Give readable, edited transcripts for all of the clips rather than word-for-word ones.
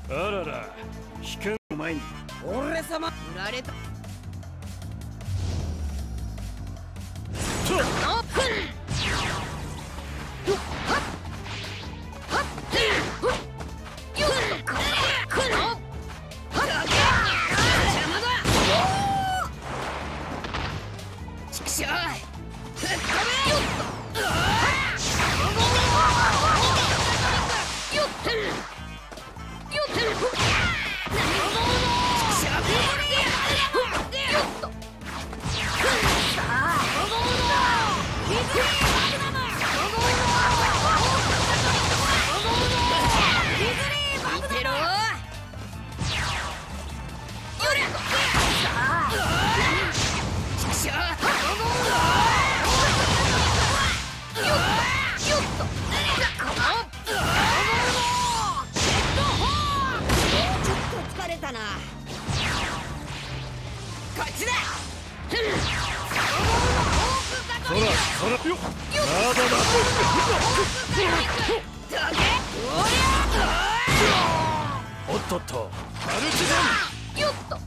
あらら、危険の前に俺様売られた。 おっとっと、マルチよっと。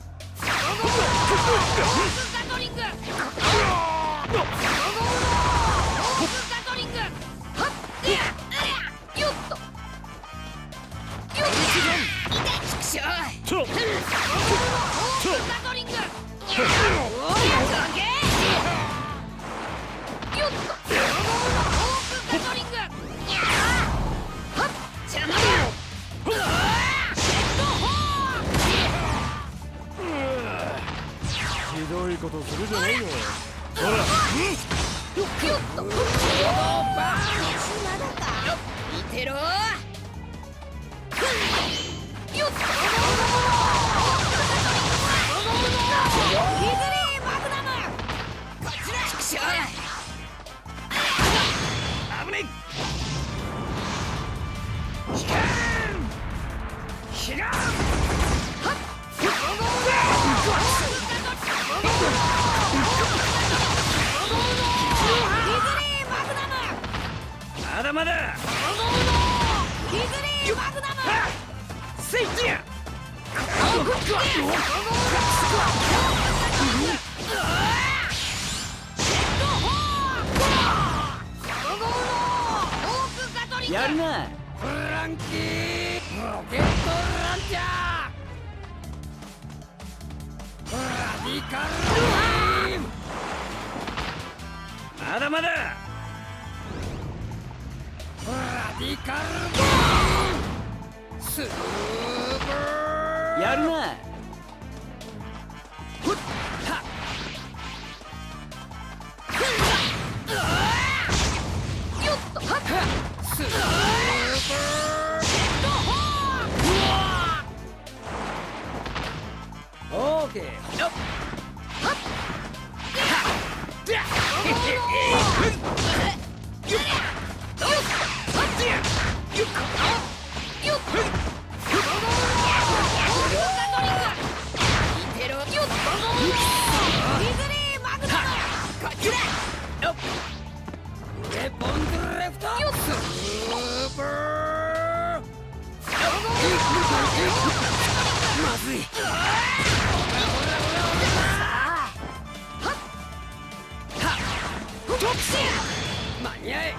ひどいことするじゃないの。ほら、 見てろ。 まだまだ。スイッチや。 やるな。フランキーロケットランチャー。ラディカルビーム。 まだまだ。 ラディカルビーム。スーパー。やるな。ふっはっ。よっとはっ。スーパー。オーケー。よっ。はっ。まずい。間に合え。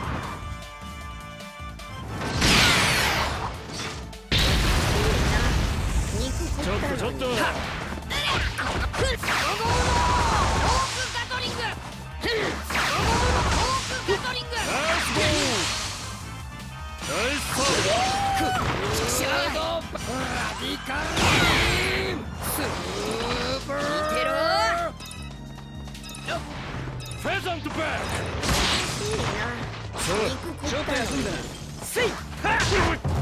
ちょっとちょっと。フェザントバック。そう、ちょっと休んだ。せい。